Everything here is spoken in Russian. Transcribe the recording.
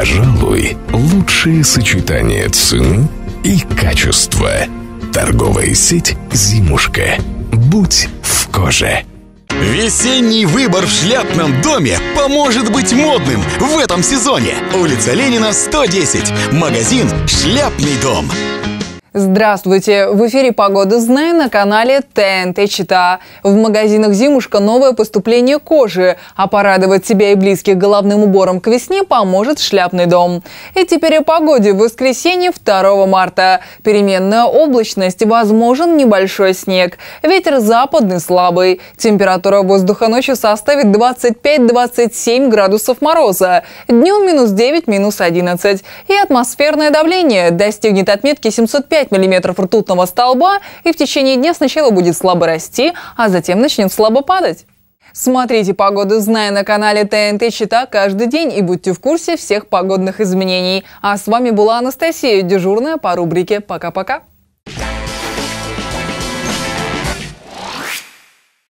Пожалуй, лучшее сочетание цены и качества. Торговая сеть «Зимушка». Будь в коже. Весенний выбор в шляпном доме поможет быть модным в этом сезоне. Улица Ленина, 110. Магазин «Шляпный дом». Здравствуйте! В эфире «Погода знай» на канале ТНТ Чита. В магазинах «Зимушка» новое поступление кожи, а порадовать себя и близких головным убором к весне поможет «Шляпный дом». И теперь о погоде. В воскресенье 2 марта. Переменная облачность, возможен небольшой снег. Ветер западный слабый. Температура воздуха ночью составит 25-27 градусов мороза. Днем -9, -11. И атмосферное давление достигнет отметки 705 миллиметров ртутного столба и в течение дня сначала будет слабо расти, а затем начнет слабо падать. Смотрите «Погоду знай» на канале ТНТ Чита каждый день и будьте в курсе всех погодных изменений. А с вами была Анастасия, дежурная по рубрике «Пока-пока».